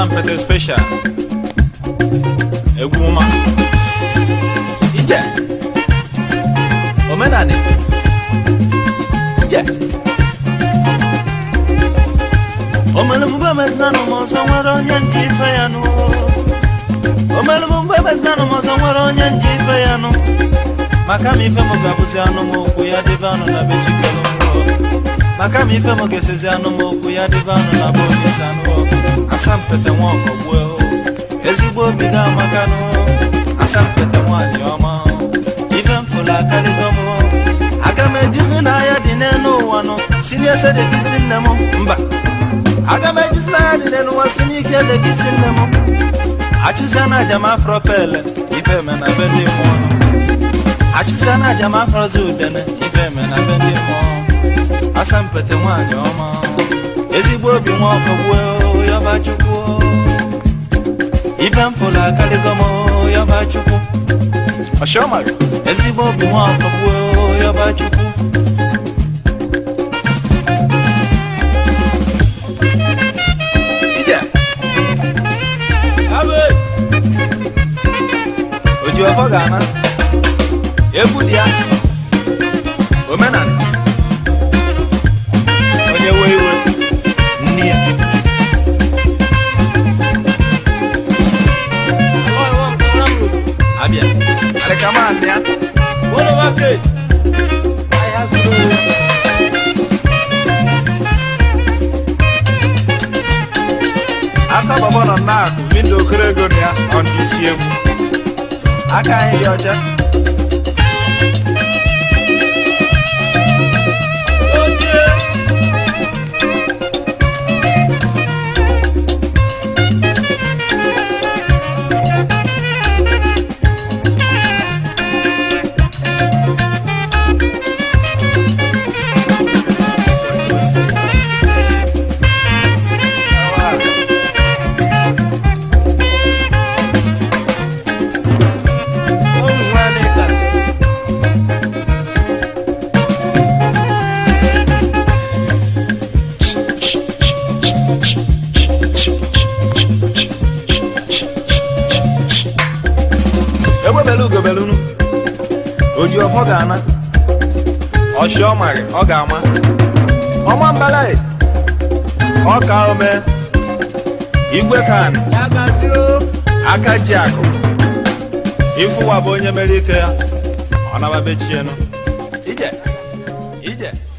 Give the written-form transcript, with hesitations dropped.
Asampete special Egwuma Ije Omenani Ije Omelu mbebes nanu moso nwere onye njife ya nu Omelu mbebes nanu moso nwere onye njife ya nu Maka mi ife mo gabuzi anu mo okwu ya debe anu na bechikelu Maka mi ife mo gesezi anu mo okwu ya debe anu na bogisi anu Asampete nwa ọkọgbuo ezigbo obi ga amaka nu Asampete nwanyị ọma ife mfụla akarịgo m aga m ejizi n'ahịa dị n'elu ụwa nụ si n'ese dị gị si nne m mba aga m ejizi n'ahịa dị n'elu ụwa si n'ike dị gị si nne m achụzia na aja m afro pele ife me na be ndị mmụọ achụzia na aja m afro zi udene ife me na be ndị mmụọ Asampete nwanyị ọma ezigbo obi nwa ọkọgbuo yaba chukwu ife mfụla akarịgo m yaba chukwu Oshiomari ezigbo obi nwa ọkọgbuo yaba chukwu Ije Abe Oji ọfọ ga-ana egwu dị ya omenani onye we iwe nne ya Abia Alekaman ya One of our kids I have to Asa baba no na window krego ya on DCM Aka anyị dị ọcha Belunu Oji ọfọ ga-ana Oshiomari ọ ga-ama ọma mbalaị ọka ome igwe kan ya gasiro aka ji akụ ịfụwa bụ onye mere ike ya ọ nababechienu ije